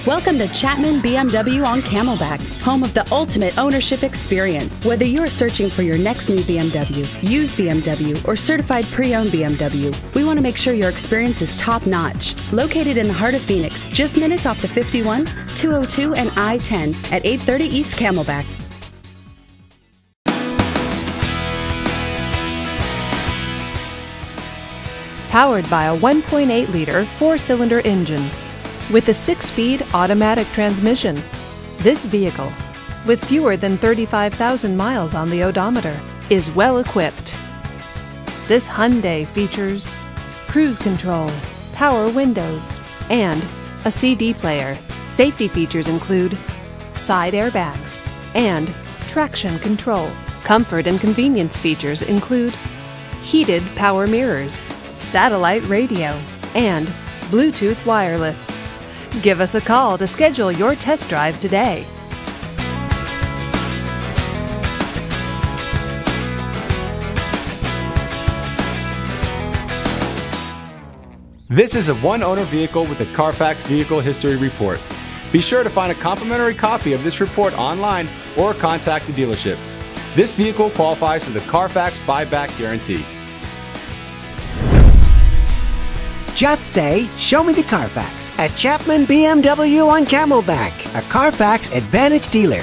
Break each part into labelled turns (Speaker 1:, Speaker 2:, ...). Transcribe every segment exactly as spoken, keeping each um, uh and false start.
Speaker 1: Welcome to Chapman B M W on Camelback, home of the ultimate ownership experience. Whether you're searching for your next new B M W, used B M W, or certified pre-owned B M W, we want to make sure your experience is top-notch. Located in the heart of Phoenix, just minutes off the fifty-one, two oh two, and I ten at eight thirty East Camelback.
Speaker 2: Powered by a one point eight liter four-cylinder engine with a six-speed automatic transmission. This vehicle, with fewer than thirty-five thousand miles on the odometer, is well equipped. This Hyundai features cruise control, power windows, and a C D player. Safety features include side airbags and traction control. Comfort and convenience features include heated power mirrors, satellite radio, and Bluetooth wireless. Give us a call to schedule your test drive today.
Speaker 3: This is a one-owner vehicle with a Carfax Vehicle History Report. Be sure to find a complimentary copy of this report online or contact the dealership. This vehicle qualifies for the Carfax Buyback Guarantee.
Speaker 4: Just say, "Show me the Carfax" at Chapman B M W on Camelback, a Carfax Advantage dealer.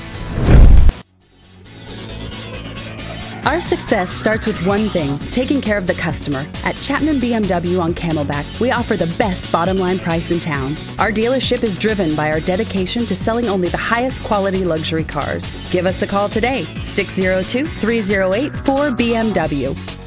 Speaker 1: Our success starts with one thing, taking care of the customer. At Chapman B M W on Camelback, we offer the best bottom line price in town. Our dealership is driven by our dedication to selling only the highest quality luxury cars. Give us a call today, six oh two, three oh eight, four B M W.